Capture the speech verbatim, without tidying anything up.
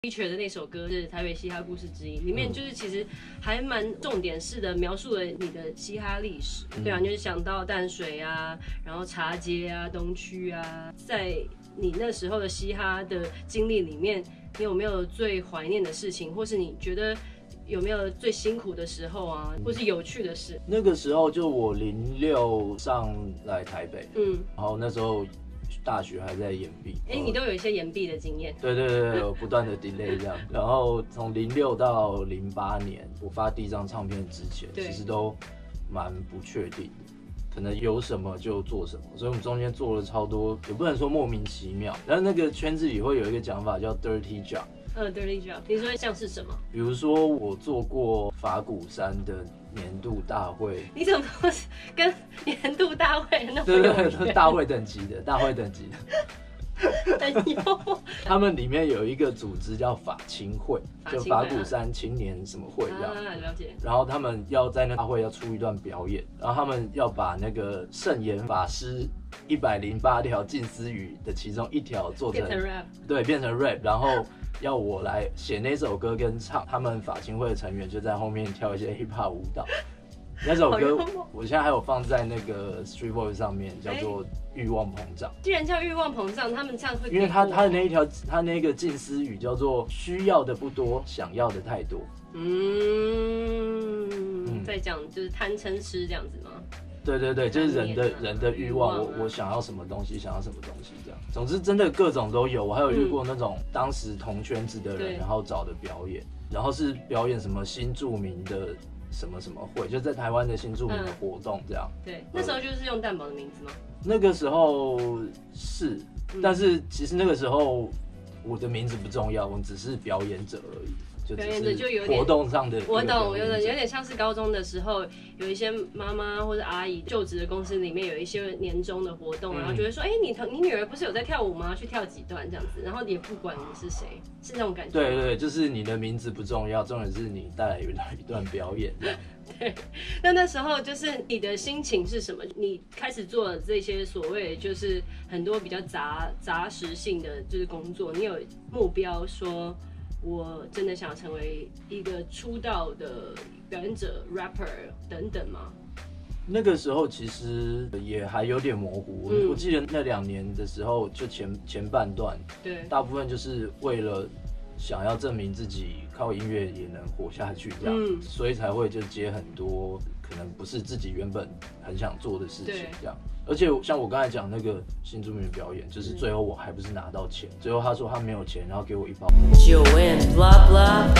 Feature 的那首歌是《台北嘻哈故事之一》，里面就是其实还蛮重点式的描述了你的嘻哈历史，嗯、对啊，就是想到淡水啊，然后茶街啊、东区啊，在你那时候的嘻哈的经历里面，你有没有最怀念的事情，或是你觉得有没有最辛苦的时候啊，或是有趣的事？ 那个时候就我零六上来台北，嗯，然后那时候。大学还在延毕， 哎、欸，你都有一些延毕的经验。 对对对，有不断的 delay 这样。然后从零六到零八年，我发第一张唱片之前，其实都蛮不确定的，可能有什么就做什么，所以我们中间做了超多，也不能说莫名其妙，但是那个圈子里会有一个讲法叫 dirty job。 呃 ，dirty job， 你说像是什么？ 比如说我做过法鼓山的年度大会， 你怎么跟年度大会那么对对对，大会等级的，大会等级的。 哎呦， 他们里面有一个组织叫法青会，就法鼓山青年什么会这样。 啊，了解。 然后他们要在那大会要出一段表演，然后他们要把那个圣严法师一百零八条禁思语的其中一条做成， 变成 rap， 对，变成 rap， 然后要我来写那首歌跟唱，他们法青会的成员就在后面跳一些 hip hop 舞蹈。那首歌我现在还有放在那个 Street Voice 上面，叫做《欲望膨胀》。 既然叫欲望膨胀，他们这样会， 因为他他的那一条，他那个禁思语叫做“需要的不多，想要的太多”。 嗯，嗯在讲就是贪嗔痴这样子吗？ 对对对，就是人的人的欲望，我我想要什么东西，想要什么东西这样。总之，真的各种都有。我还有遇过那种当时同圈子的人，然后找的表演，然后是表演什么新著名的什么什么会，就在台湾的新著名的活动这样。 嗯、对，那时候就是用蛋堡的名字吗？ 那个时候是，但是其实那个时候我的名字不重要，我只是表演者而已。 表演者就有点活动上的， 我懂，我有点有点像是高中的时候，有一些妈妈或者阿姨就职的公司里面有一些年终的活动，嗯、然后就会说，哎、欸，你你女儿不是有在跳舞吗？去跳几段这样子，然后也不管你是谁，是那种感觉。 对对，就是你的名字不重要，重点是你带来一段一段表演。 对，那那时候就是你的心情是什么？你开始做这些所谓就是很多比较杂杂食性的就是工作，你有目标说？我真的想成为一个出道的表演者 rapper 等等吗？ 那个时候其实也还有点模糊。嗯、我记得那两年的时候，就前前半段， 对，大部分就是为了想要证明自己靠音乐也能活下去这样，嗯、所以才会就接很多可能不是自己原本很想做的事情这样。而且像我刚才讲那个新著名表演，就是最后我还不是拿到钱，最后他说他没有钱，然后给我一包。九 N blah blah